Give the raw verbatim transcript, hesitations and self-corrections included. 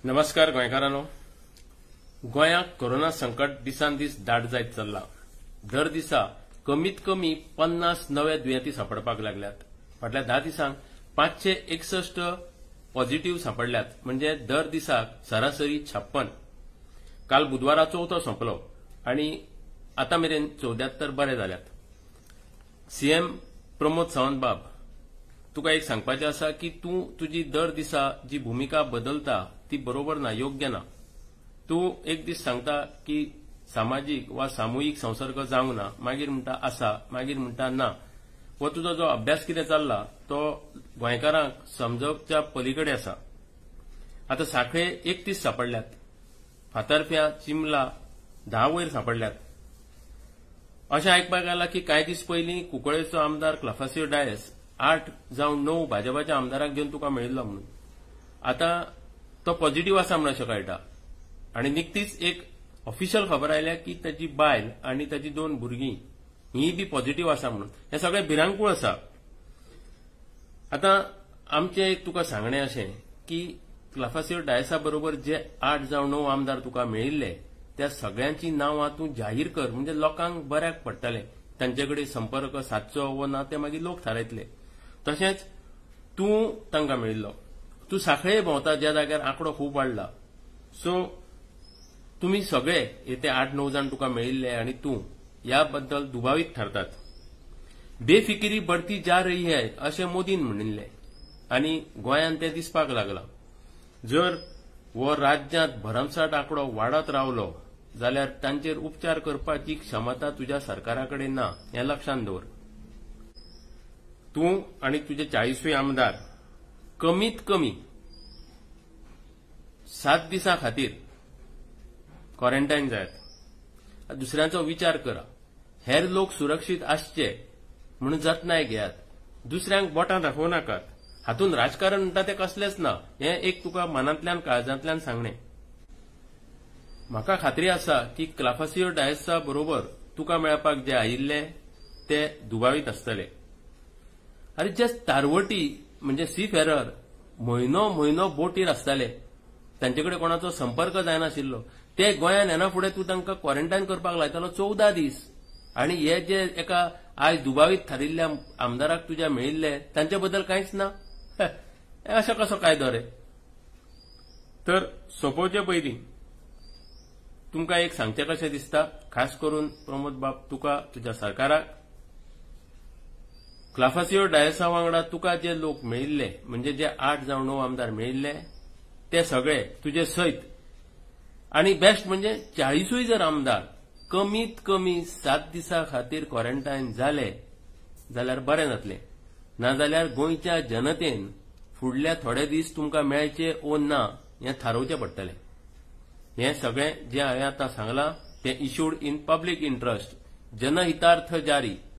नमस्कार गोंयकारांनो. गोंयांत कोरोना संकट दिसान दीस दाट जायत चल्ला. दर दिसा कमीत कमी पन्नास नवे दुयेंती सांपडपाक लागल्यात. फाटल्या धा दिसांक पांचशे एकसष्ट पॉझिटिव्ह सांपडल्यात, म्हणजे दर दिसाक सरासरी छप्पन. काल बुधवारा चवथो सोंपलो आनी आतां मेरेन चौद्यात्तर बरे जाल्यात. सीएम प्रमोद सावंत बाब, तुका एक सांगपाचें आसा की तूं तुजी दर दिसा जी भुमिका बदलता ती बरोबर ना, योग्य ना. तूं एक दीस सांगता की सामाजीक वा सामुहीक संसर्ग जावंक ना, मागीर म्हणटा आसा, मागीर म्हणटा ना. हो तुजो जो अभ्यास कितें चल्ला तो गोंयकारांक समजवच्या पलीकडे आसा. आतां सांखळे एकतीस सांपडल्यात, फातर्प्यां चिंबला धा वयर सांपडल्यात. अशें आयकपाक आयलां की कांय दीस पयलीं कुंकळ्ळेचो आमदार क्लाफासियो डायस आठ जावन णव भाजपाच्या आमदाराक घेवन तुका मेळिल्लो म्हणून. आतां तो पॉझिटिव्ह आसा म्हण अशें कळटा. आनी निकतीच एक ऑफिशियल खबर आयल्या की ताची बायल आनी ताची दोन भुरगीं हीय बी पॉझिटिव्ह आसा म्हणून. हें सगळें भिरांकूळ आसा. आतां आमचें एक तुका सांगणें अशें की क्लाफासियो डायसा बरोबर जे आठ जावं णव आमदार तुका मेळिल्ले त्या सगळ्यांची नांवां तूं जाहीर कर, म्हणजे लोकांक बऱ्याक पडटलें. तांचे कडेन संपर्क सादचो वो ना ते मागीर लोक थारायतले. तशेंच तूं तांकां मेळिल्लो, तूं सांखळे भोंवता ज्या जाग्यार आंकडो खूब वाडला. सो तुमी सगळे येते आठ णव जाण तुका मेळिल्ले आनी तूं ह्या बद्दल दुबावीत थारतात. बेफिकिरी बढ़ती जा रही है अशें मोदीन म्हणिल्लें आनी गोंयांत तें दिसपाक लागलां. जर हो राज्यांत भरमसाट आंकडो वाडत रावलो जाल्यार तांचेर उपचार करपाची क्षमता तुज्या सरकारा कडेन ना, हें लक्षांत दवर. तूं आनी तुजे चाळीसूय आमदार कमीत कमी सात दिसां खातीर क्वॉरंटायन जायात. दुसऱ्यांचो विचार करा. हेर लोक सुरक्षीत आसचे म्हणून जतनाय घेयात. दुसऱ्यांक बोटां दाखोव नाकात. हातूंत राजकारण म्हणटा तें कसलेंच ना. हें एक तुका मनांतल्यान काळजांतल्यान सांगणें. म्हाका खात्री आसा की क्लाफासियो डायसा बरोबर तुका मेळपाक जे आयिल्ले ते दुबावीत आसतले. आनी जे तारवटी म्हणजे सीफेरर म्हयनो म्हयनो बोटीर आसताले, तांचे कडेन कोणाचो संपर्क जायनाशिल्लो, ते गोंयांत येना फुडें तूं तांकां क्वॉरंटायन करपाक लायतालो चौदा दीस. आनी हे जे एका आयज दुबावीत थारिल्ल्या आमदाराक तुज्या मेळिल्ले तांचे बद्दल कांयच ना. हें अशें कसो कायदो रे. तर सोंपोवचे पयलीं तुमकां एक सांगचें कशें दिसता, खास करून प्रमोद बाब तुका, तुज्या सरकाराक, क्लाफासियो डायसा वांगडा तुका जे लोक मेळिल्ले, म्हणजे जे आठ जावं णव आमदार मेळिल्ले ते सगळे तुजे सयत. आनी बेस्ट म्हणजे चाळीसूय जर आमदार कमीत कमी सात दिसां खातीर क्वॉरंटायन जाले जाल्यार बरें जातलें. नाजाल्यार गोंयच्या जनतेन फुडल्या थोडे दीस तुमकां मेळचे ओ ना हें थारोवचें पडटलें. हें सगळें जें हांवें आतां सांगलां तें इश्यूड इन पब्लीक इंट्रस्ट, जनहितार्थ जारी